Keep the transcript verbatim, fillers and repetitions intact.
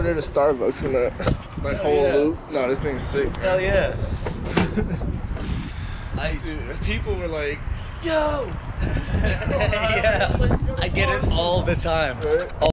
did a Starbucks in that like whole yeah. loop. No, this thing's sick. Man. Hell yeah. I Dude, people were like, yo. Yeah. I, like, I get it all the time. Right?